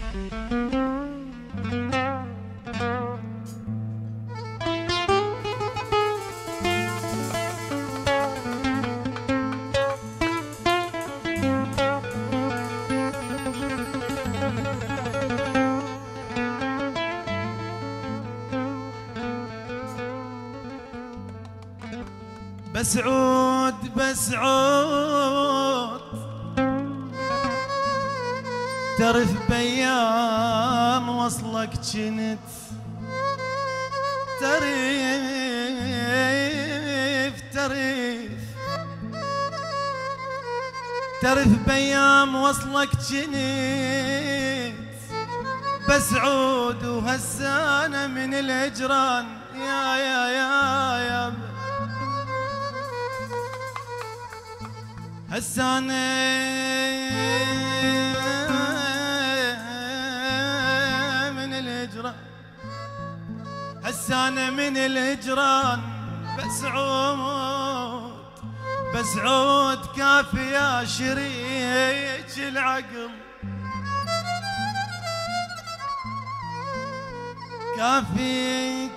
بسعود بسعود تعرف بأيام وصلك جنت تعرف بأيام وصلك جنت بسعود وهسانة من الهجران يا هسانة من الهجران هسانة من الهجران بسعود كافي يا شريك العقل كافي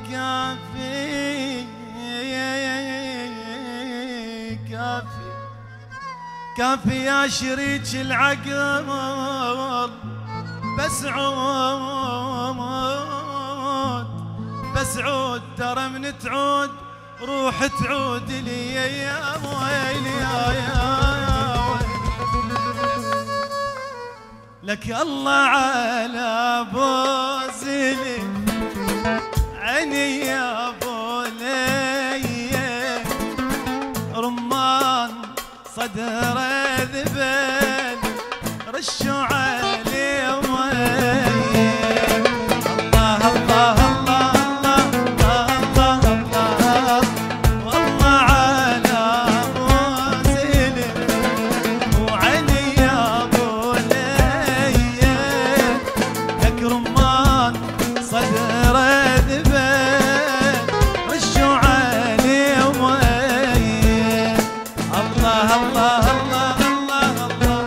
كافي يا شريك العقل بسعود ترى من تعود روح تعود لي يا ويلي يا لك الله على بوزلي عيني يا بولي رمان صدر ذبل رشوا عليه الله الله الله الله الله والله على بوزلي وعيني يا بولي لك رمان صدر ذبل رشوا عليه الله الله الله الله الله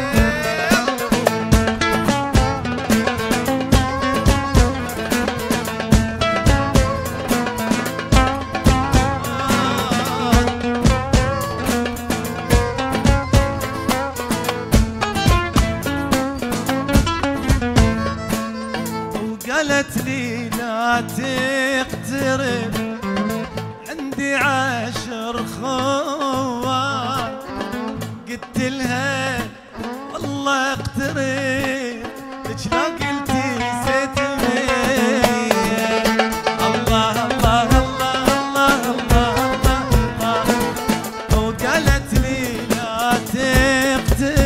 وقالت لي لا تقترب عندي 10 خوان قلت لها والله اقترب ليش لا قلتي زيتني الله الله الله الله الله الله وقالت لي لا تقترب